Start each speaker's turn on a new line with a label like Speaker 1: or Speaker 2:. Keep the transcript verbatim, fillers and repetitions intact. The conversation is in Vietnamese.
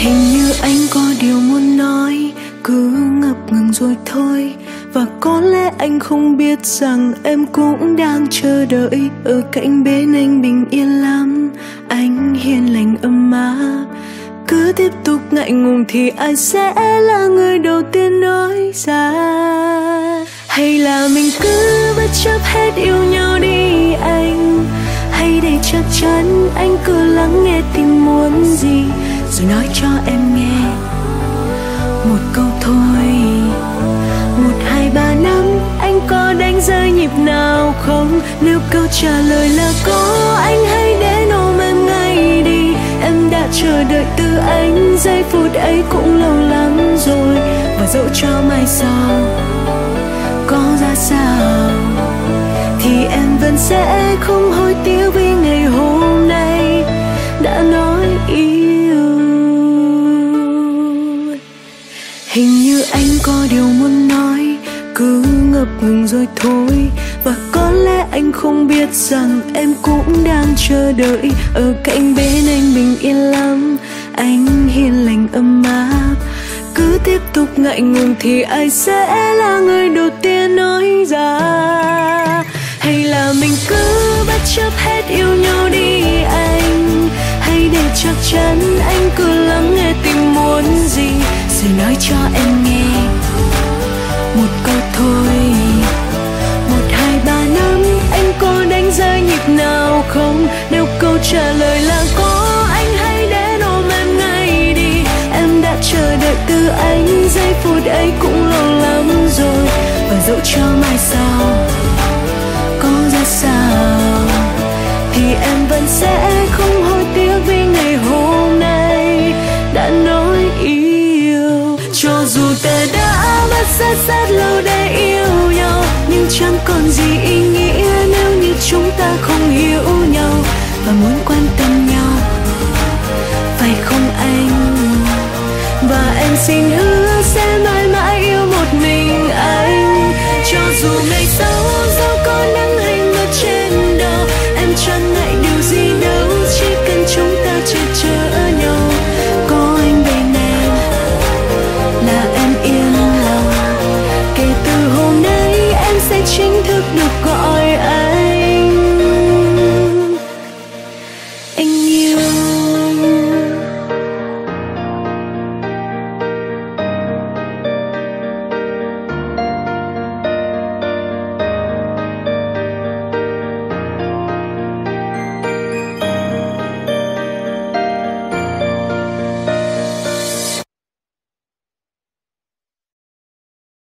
Speaker 1: Hình như anh có điều muốn nói, cứ ngập ngừng rồi thôi. Và có lẽ anh không biết rằng em cũng đang chờ đợi ở cạnh bên anh bình yên lắm. Anh hiền lành ấm áp, cứ tiếp tục ngại ngùng thì ai sẽ là người đầu tiên nói ra? Hay là mình cứ bất chấp hết yêu nhau đi anh? Hay để chắc chắn anh cứ lắng nghe tim muốn gì, rồi nói cho em nghe một câu thôi. Một hai ba năm anh có đánh rơi nhịp nào không? Nếu câu trả lời là có, anh hãy đến ôm em ngay đi. Em đã chờ đợi từ anh, giây phút ấy cũng lâu lắm rồi. Và dẫu cho mai sau có ra sao thì em vẫn sẽ không hối tiếc vì ngày hôm nay đã nói yêu. Hình như anh có điều muốn nói, cứ ngập ngừng rồi thôi. Và có lẽ anh không biết rằng em cũng đang chờ đợi ở cạnh bên anh bình yên lắm. Anh hiền lành ấm áp, cứ tiếp tục ngại ngùng thì ai sẽ là người đầu tiên nói ra? Hay là mình cứ bất chấp hết yêu nhau đi anh? Hay để chắc chắn anh cứ lắng nghe tim muốn gì, rồi nói cho em nghe một câu thôi. Một hai ba năm anh có đánh rơi nhịp nào không? Nếu câu trả lời là có, anh hãy đến ôm em ngay đi. Em đã chờ đợi từ anh, giây phút ấy cũng lâu lắm rồi. Và dẫu cho mai sau có ra sao thì em vẫn sẽ không hối tiếc vì ngày hôm nay đã nói yêu. Cho dù ta đã mất rất rất lâu để yêu nhau, nhưng chẳng còn gì ý nghĩa nếu như chúng ta không hiểu nhau. Và muốn quan